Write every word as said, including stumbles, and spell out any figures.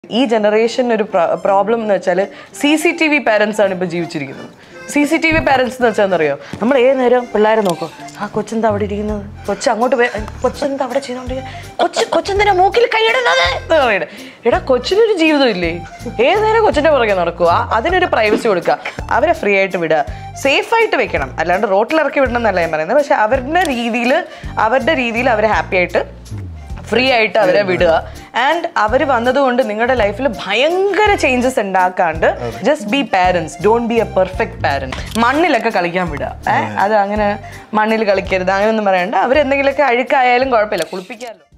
ഈ ജനറേഷൻ ഒരു പ്രോബ്ലം എന്ന് വെച്ചാൽ C C T V parents ആണ് ഇപ്പോൾ ജീവിച്ചിരിക്കുന്നത്. C C T V parents എന്ന് വെച്ചാൽ എന്നറിയോ, നമ്മൾ ഏത് നേരം പിള്ളേരെ നോക്കും, ആ കൊച്ചെന്താ അവിടെ ഇരിക്കുന്നത്, കൊച്ച് അങ്ങോട്ട് പോയി, കൊച്ചെന്താ അവിടെ ചെയ്തോണ്ടിരിക്കുന്നത്, കൊച്ച് കൊച്ചെന്തിനാ മൂക്കിൽ കൈയിടുന്നത് എന്ന് പറയണേ. എടാ കൊച്ചിനൊരു ജീവിതം ഇല്ലേ? ഏത് നേരം കൊച്ചിൻ്റെ പുറകെ നടക്കുക, അതിനൊരു പ്രൈവസി കൊടുക്കുക, അവരെ ഫ്രീ ആയിട്ട് വിടുക, സേഫായിട്ട് വെക്കണം, അല്ലാണ്ട് റോട്ടിലിറക്കി വിടണം എന്നല്ല ഞാൻ പറയുന്നത്. പക്ഷെ അവരുടെ രീതിയിൽ അവരുടെ രീതിയിൽ അവരെ ഹാപ്പി ആയിട്ട് ഫ്രീ ആയിട്ട് അവരെ വിടുക. ആൻഡ് അവർ വന്നതുകൊണ്ട് നിങ്ങളുടെ ലൈഫിൽ ഭയങ്കര ചേഞ്ചസ് ഉണ്ടാക്കാണ്ട് just be parents, don't be a perfect parent. മണ്ണിലൊക്കെ കളിക്കാൻ വിടുക. ഏഹ് അത് അങ്ങനെ മണ്ണിൽ കളിക്കരുത് അങ്ങനെയൊന്നും പറയണ്ട. അവരെന്തെങ്കിലുമൊക്കെ അഴുക്കായാലും കുഴപ്പമില്ല, കുളിപ്പിക്കാമല്ലോ.